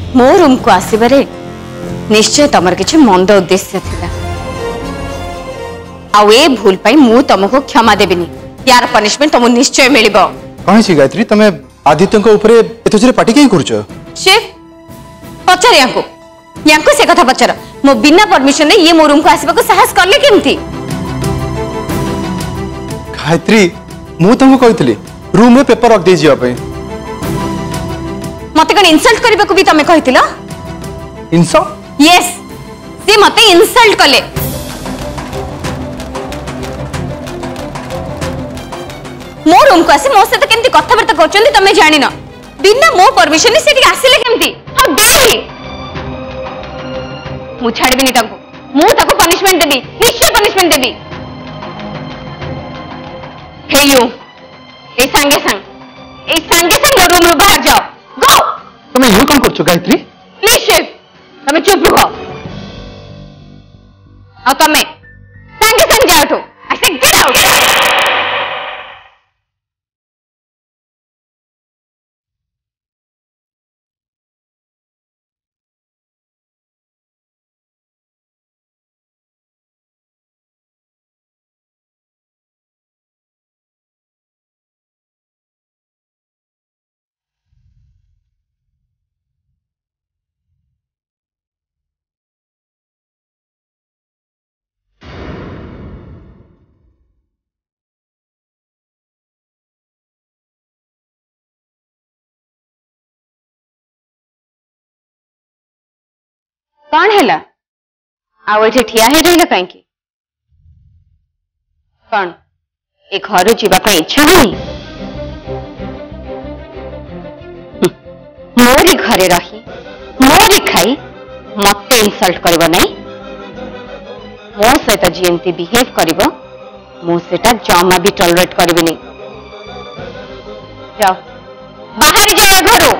मो रूम को आसबारे निश्चय तुम किसी मंद उद्देश्य थिला आउ ए भूल पाई मु तुमको क्षमा देबिनी यार पनिशमेंट तुमको निश्चय मिलिबो। कौन सी गायत्री तमे आदित्य को ऊपर एतो जरे पार्टी कहीं करछो? शेफ पचार यांको से कथा पचार मो बिना परमिशन ये मो रूम को आसबा को साहस करले केमती? गायत्री मु तुमको कहतली रूम में पेपर रख दे जिया पे मते कन इंसल्ट करबा को भी तमे कहितिला? इंसल्ट? यस से मते इंसल्ट कले मो रूम को आसी मो से तो केमती कथा बर्ता करचंदी तमे जानि न बिना मो परमिशन से ठीक आसिले केमती? हां दे मु छाड़बिनी ताको मु ताको पनिशमेंट देबी निश्चय punishment Devi. Hey U A संगे संग रूम रो बाहर जाओ गो। तुम यू कौन करछो गायत्री? प्लीज शेफ तमे चुप रहो आ तमे संगे संग जाओ तो आई से गेट आउट। कौन है आठे ठिया ही रही कहीं कौन ए घर जावाई इच्छा होनी? मोरी घरे रही मोरी खाई मत इनसल्ट कर मो सहित जी बिहेव कर जमा भी टॉलरेट करी जाओ बाहर जाए घर।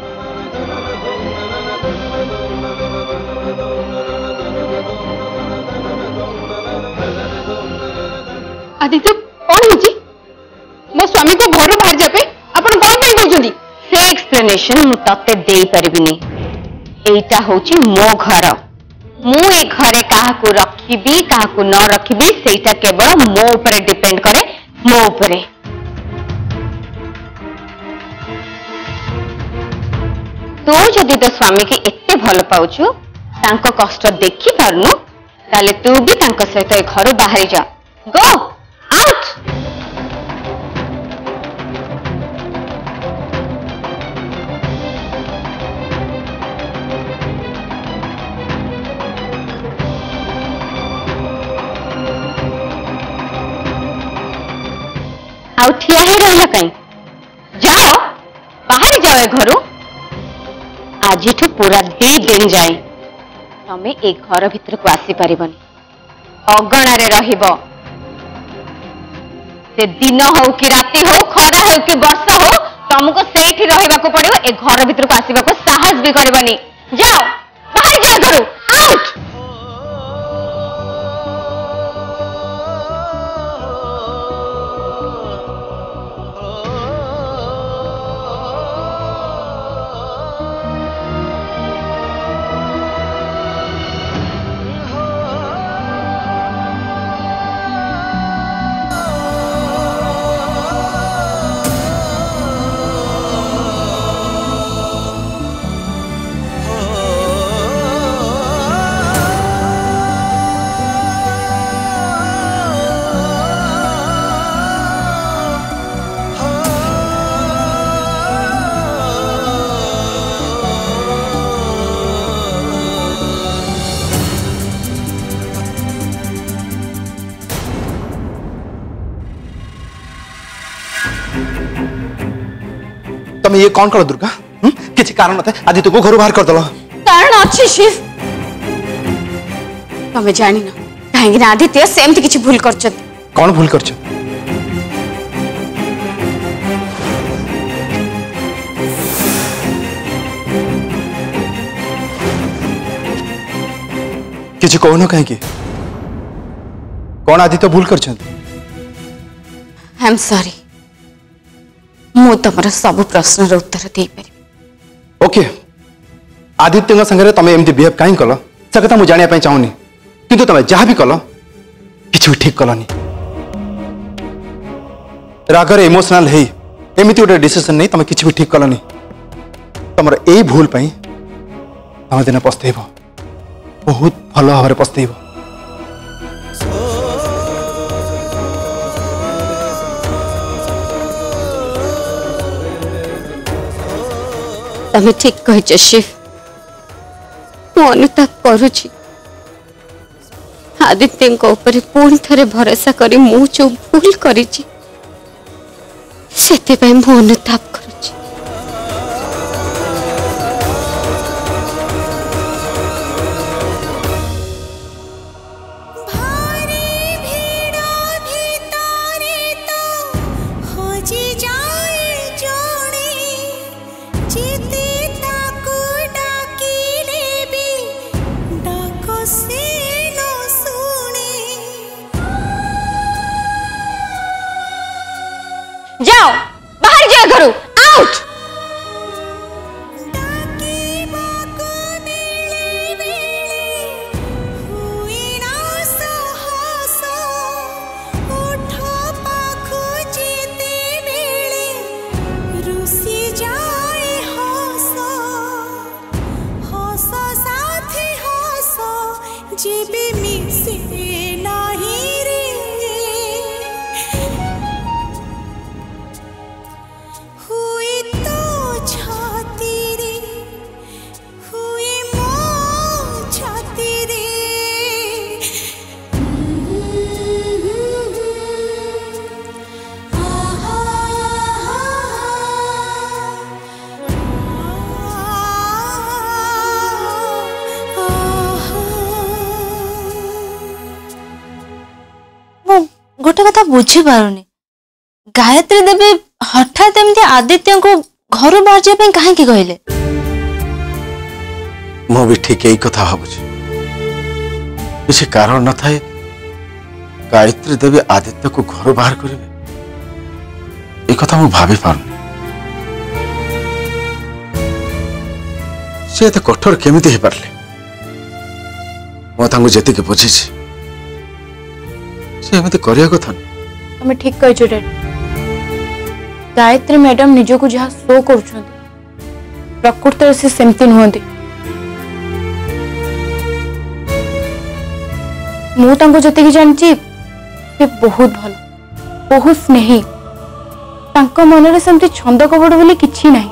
आदित्य कौन होची मो स्वामी को घर बाहर जाबे अपन कौन पे कहउछंदी? से एक्सप्लेनेशन मु तते देई परबिनी एटा होची मो घर मु ए घरे काहा को रखिबी काहा को न रखिबी सेटा केवल मो ऊपर डिपेंड करे मो ऊपर। तू जदि तो स्वामी के एते भल पाउछु तांको कष्ट देखि पारनु ताले तू भी तांको सहित ए घर बाहर जा गो आउट। आउ ठिया ही रहिला कहीं जाओ बाहर जाओ ए घरू। आज पूरा 2 दिन जाए तमे ए घर भीतर को आसी पारिबनी अगणारे रहिबो। से दिन हो कि राति हो खरा हो कि वर्षा हो तुमको सेठी रहिबा को पड़िबो ए घर भीतर को आसीबा को साहस भी करबनी। जाओ बाहर जाओ घरू आउट। तमे ये कौन कर दुर्गा? किसी कारण नथे आदित्य को घर बाहर कर दलो? कारण अच्छी शिव तमे जानी ना कहीं आदित्य सेमती किसी भूल करछत। कौन भूल करछ? किसी कहून कहीं कौन आदित्य भूल करछ? आई एम सॉरी मु तुम सब प्रश्न उत्तर दे पारि। ओके आदित्य संगे तुम एमती बिहेव कहीं कल से कथा मुझे जानापी चाहूनी किंतु तुम जहाँ भी कल किसी भी ठीक कलनी रागर इमोशनल है एमती गोटे डिसीजन नहीं तुम किसी भी ठीक कलनी तुम यही भूल पाई तुम दिन पछतेब बहुत भल भाव पछतेब तमें ठीक कह शिव मु अनुताप करुछि आदित्य ऊपर पुणी थे भरोसा करी मु जो भूल करिछि सेते मु अनुताप करुछि जाओ बाहर जाओ घरू आउट गोटे कथा बुझी पारुनी गायत्री देवी हठात एमती आदित्य को घर बाहर जाए कहीं कहले मु भी ठीक यही कथा भावुची किसी कारण न थाए गायत्री देवी आदित्य को घर बाहर करेंगे एक कथा मु भाभी पारुनी से एते कठोर केमिति हे पारले मो जेतिके बुझी से एमती करिया कथा तुम ठीक कह डैडी गायत्री मैडम निजो को जहाँ शो कर प्रकृत से सेमती नुहति मुझे जानची से बहुत भल बहुत स्नेही मन में सेमती छंद कपड़ बोली किछि नहीं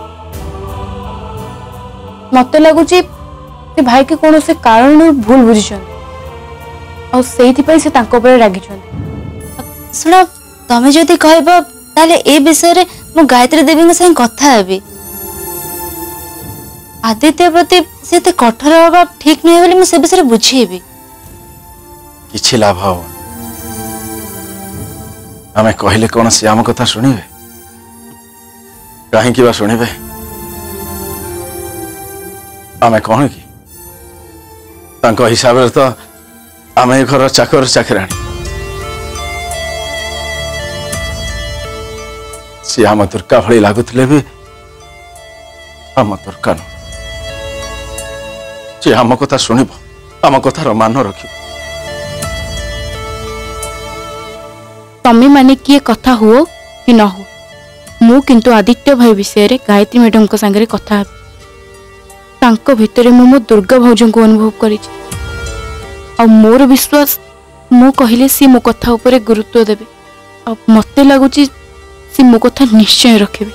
मत लगुच भाई के कौन से कारण भूल बुझी से रागी शुण तमें जदि कह ताले ए विषय मु गायत्री देवी संग कथा हेबी आदित्य प्रति से कठोर हवा ठीक नहीं बोली मुझे विषय बुझेबी किछि लाभ हो आमे कहले कौन से आम कथा शुणिबे कहीं कि शुणिबे आमे कौन कि तांको हिसाब रे तो आमे घर चाकर चाकराणी सी आम दुर्गा भली लगुले भी आम दुर्गा न सी आम कथा शुणिब आम कथार मान रख तमें माने किए कथा हुओ कि न हो मु किंतु आदित्य भाई विषय रे गायत्री मैडम को संगे कथा तांको भितरे मो दुर्गा भौजों को अनुभव करी आ मोर विश्वास मु कहले सी मो कथा उपरे गुरुत्व देबे आ मते लागुची सी मो कथा निश्चय रखिबे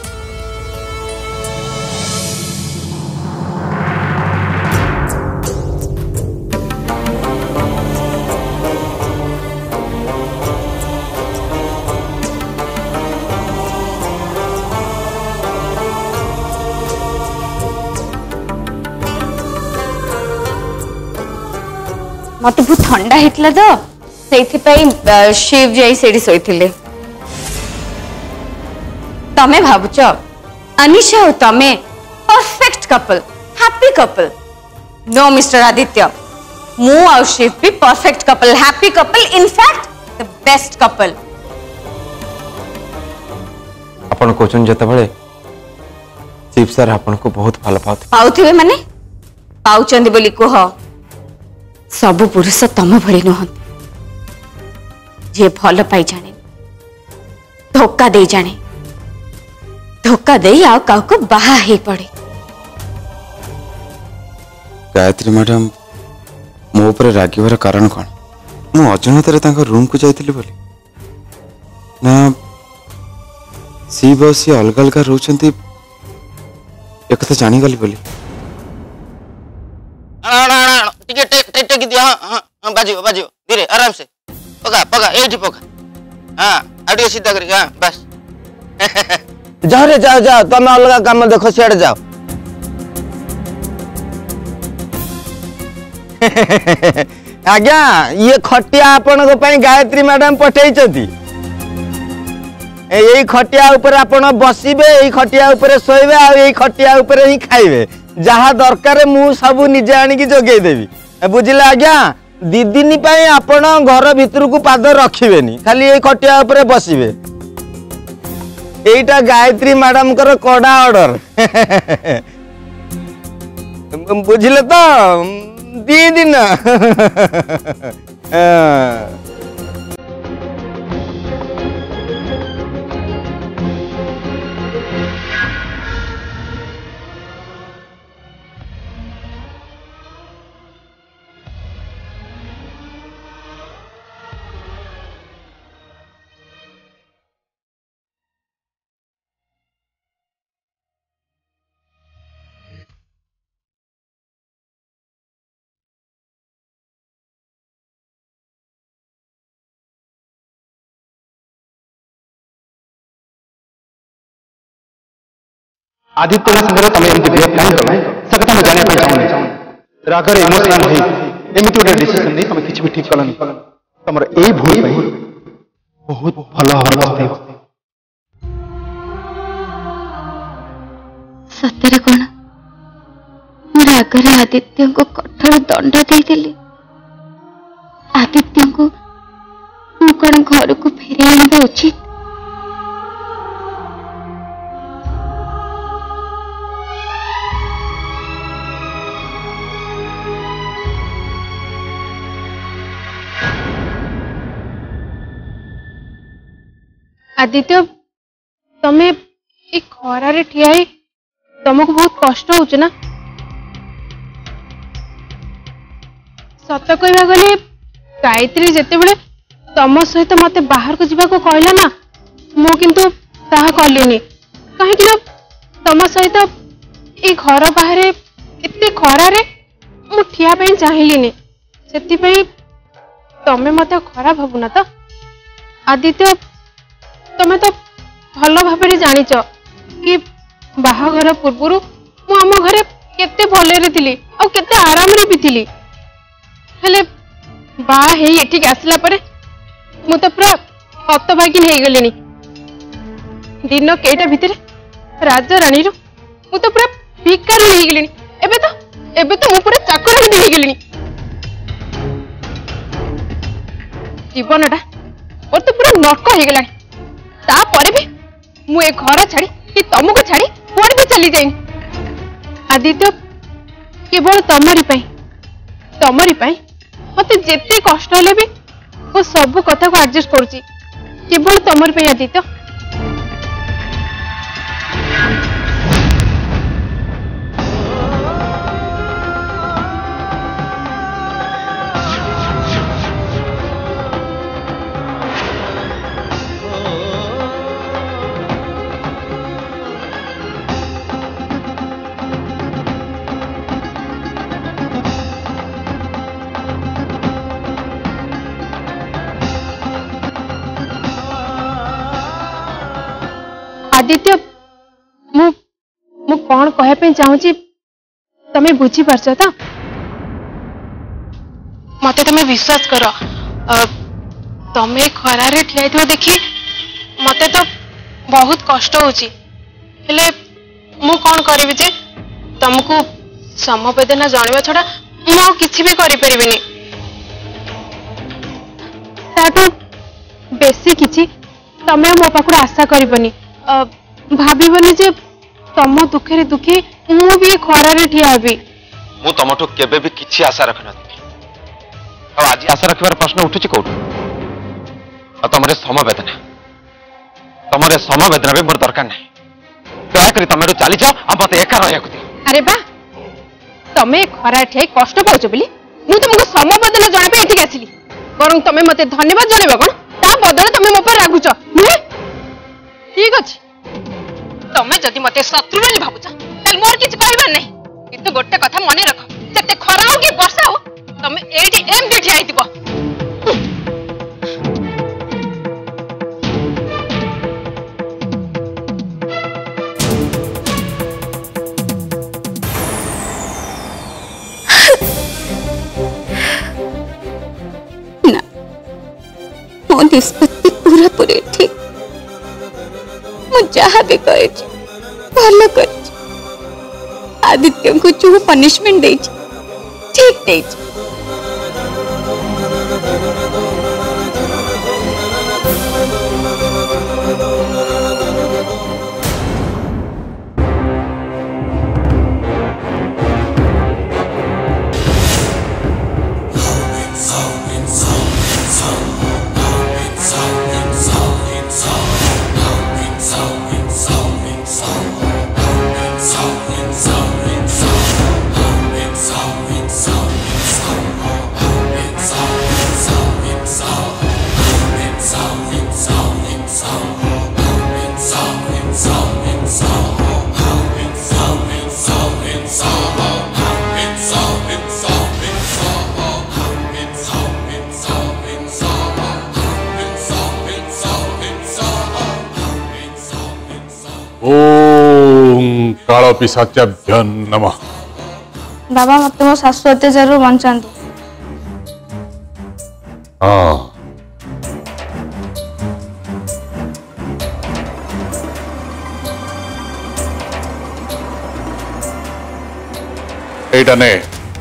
मत बहुत ठंडा होता तो शिव जाई सेठी सोईथिले तमे भावुच अनिशा और तमे परफेक्ट कपल हैप्पी कपल नो मिस्टर आदित्य मु और शिव भी perfect couple happy couple in fact the best couple आपण कोचन जते बळे शिव सर आपण को बहुत भल पाउथे पाउथिबे माने पाउचंदी बोली कुह सबु पुरुष तम भली नुहंती जे भल पाई जाने धोखा दे जाने धोखा दे आउ काको बाहा हे पड़े। गायत्री मैडम मो ऊपर रागिबार कारण कौन मु अजाणत रूम को जाइली बोली ना सी बस अलग अलग रोचंती एक कथा जानीगली बोली बाजियो बाजियो धीरे आराम से पका पका एठी पका हाँ आगे सीधा करके हाँ बस जाओ रे जाओ जाओ तुम अलग काम देखो सियाड़े जाओ आज्ञा ये खटिया आपण गायत्री मैडम पठे यही खटिया ऊपर आपण बसिबे यही खटिया ऊपर शोइबे आ यही खटिया ऊपर ही खाइबे जहाँ दरकार मु सब निजे आनिकी जोगेई देबी बुझिले आज्ञा दी दिन पाई आपण घर भितर को पाद रखिबेनी खाली यही खटिया ऊपर बसिबे एटा गायत्री मैडम कर कड़ा ऑर्डर बुझिले तो दी दिन आदित्य संगे तुम एमती बिहेव कहीं कल से कथा मैं जाने चाहूनी रागर इमोशनल है एमती गोटे डिसीजन नहीं तुम किसी भी ठीक कलनी तुम यही भूल बहुत भल भाव सतरे कौन मो रागर आदित्य को कठोर दंड देदेली आदित्य को मु कौन घर को फेरे आना उचित आदित्य तमे एक खरारे ठिया तुमको बहुत कष्ट हो ना सत कहवा गले गायत्री जिते बड़े तुम सहित मते बाहर को जीवा को कहला ना मु किंतु ताहा कलिनी कहीं तुम सहित ए घर बाहर एते खरारे मु ठिया पे चाहिलिनी सेति पे तमे मते खराब भाबुना तो आदित्य तमे तो भल भाव जानिच कि बाहाघर पूर्व आम घरे केते भलरे थिली आ केते आराम रे भी थिली हेले बाहा हे एठी आसला परे मु तो पूरा हतभागिन हे गलेनी दिन केटा भितरे राजा रानी रो मु तो पूरा भिकार हे गलेनी एबे तो मु पूरा चाकर हे गलेनी जीवनटा और तो पूरा नरक हे गलानी तापर भी मु ए घर छाड़ी कि तुमको छाड़ी कुआड़ भी चली जाए आदित्य केवल तमरी मत जिते कष्ट हेले भी वो सब कथा को एडजस्ट करुची केवल तमरी आदित्य आदित्य मु कौन कहपे चाहूची तमे बुझी पारछ त मते तमे विश्वास कर तमे खरारे ठियाइथो देखी मते तो बहुत कष्ट होची हेले मु कौन करबी जे तुमको समवेदना जानिबा छडा मु किछि भी करि परिबिनी तातो बेसी किछि तमे मो पाखु आशा करबनी भाबनी जे तम दुखे दुखी मु भी खरारे ठिया हेबी मु तुमठू केबे भी किछि आशा रख नथिबी आज आशा रखिबार प्रश्न उठुछि कोठू तुमरे समवेदना भी मोर दरकार नहीं दयाकरी तुम चली जाओ आ मत एका रहिया दियो अरे बा तमे खरा ठे कष्ट पाउछ बोली मु तुमको समवेदना जणाबे एठी आसिली बरं तमे मते धन्यवाद जणाबा कोन ता बदले तमे मो पर रागुछ नुहे ठीक अछि तमे जदि मते शत्रु बोली भाबुछ ताल मोर किछ कहबा नहीं किंतु गोटे कथा मने रख जते खरा हो कि वर्षा हो तमे एठी एम ठिया आइतिबो निष्पत्ति पूरा पूरी ठीक जहाँ भी भल कर आदित्य को जो पनिशमेंट दे ठीक दे काल पिशाचाभ्य नमः। बाबा मत मो शाशु अत्याचार बचातु। हाँ एटा ने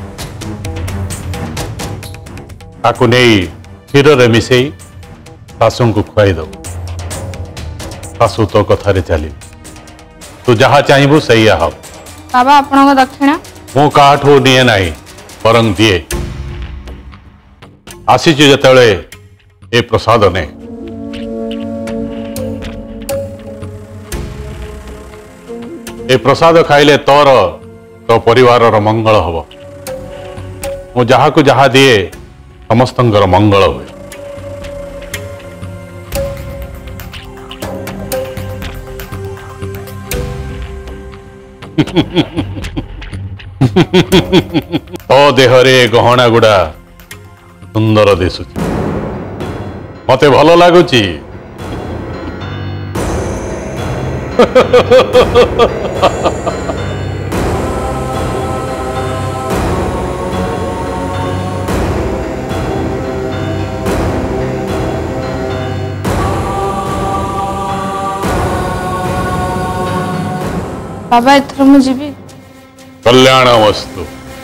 ताकू नहीं क्षीर मिसई शाशु को खुआई दो शाशु तो कथारे चली तू जहाँ चाहबू सही हम बाबा आपण दक्षिणा मु काठू निए ना बरं दिए आसी जिते ए प्रसाद ने ए प्रसाद खाइले तोर तो परिवार मंगल हम मु जहाँ को जहाँ दिए समस्त मंगल हुए। तो देहरे गहना गुड़ा सुंदर दिशु मते भल लगुची। बाबा एथर मु जीवी कल्याण वस्तु।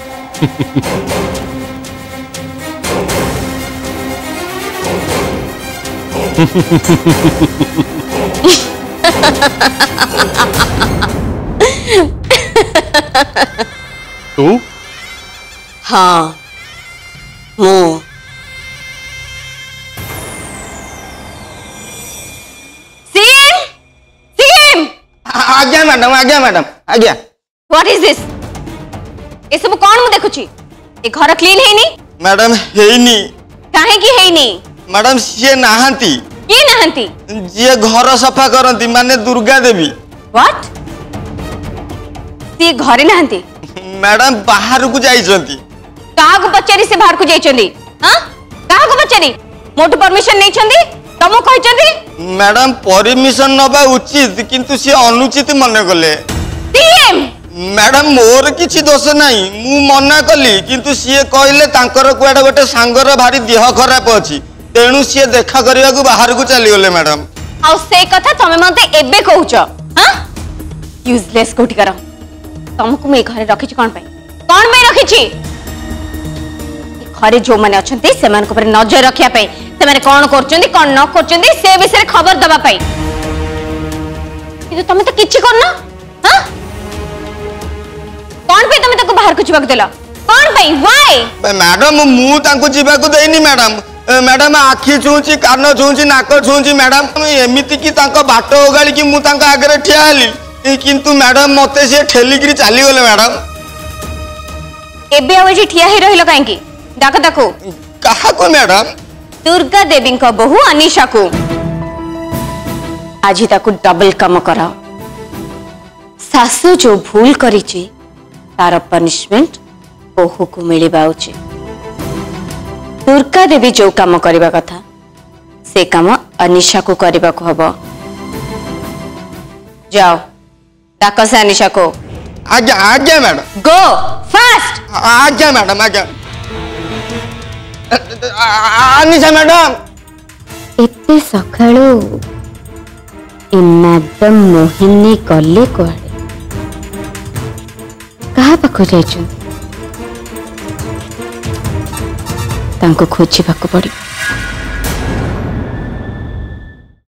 तू हाँ मु आज्ञा मैडम आज्ञा मैडम आज्ञा। व्हाट इज दिस ये सब कौन मु देखुची ए घर क्लीन हेनी मैडम हेनी काहे की हेनी मैडम सी नाहंती की नाहंती जी घर सफा करंती माने दुर्गा देवी। व्हाट सी घरे नाहंती मैडम बाहर को जाइछंती काहा को पचारी से बाहर को जाइछंती हां काहा को पचारी मोटू परमिशन नै छंती तमो कहछंती मैडम परमिशन नबा उचित किंतु सी अनुचित मने गले टीएम मैडम मोर किछि दोष नाही मु मना कली किंतु सी कहले तांकर कुआडा गोटे सांगर भारी देह खराब अछि तेणु सी देखा करिया को बाहर को चली गले मैडम। आ से कथा तमे मते एबे कहूछ हां यूजलेस कोठी कर तुमको मैं घरे रखी कौन पे रखी घरे जो मैंने अच्छा से नजर रखा से कौन कर कौन न कर से विषय खबर दबा तुम तो किसी करना हाँ कौन पे तुम बाहर को जीवा देल कौन भाई व्हाई मैडम मु तांको जीवाको देनी मैडम मैडम आखि छुची कान छुची नाक छुची मैडम एमिति की तांको बाट ओगाली कि मु तांको आगे ठिया हली किंतु मैडम मते से ठेलिकरी चली गले मैडम एबे आवे ठिया ही रहिलो काहे की डाक डाको कहा को मैडम दुर्गा देवी को बहु अनिशा को आज ताकू डबल काम कराओ सासु जो भूल करिची तार पनिशमेंट बहु को मिलिबा उचित दुर्गा देवी जो काम करबा कथा से काम अनिशा को करबा को हबो जाओ डाको से अनिशा को आज्ञा आज्ञा मैडम गो फास्ट आज्ञा मैडम आज्ञा अनिशा मैडम एते सखाळो ए मैडम मोहिनी गले कुआडे कहा पाखु जाइछु तांको खोजिबाको पड़िबो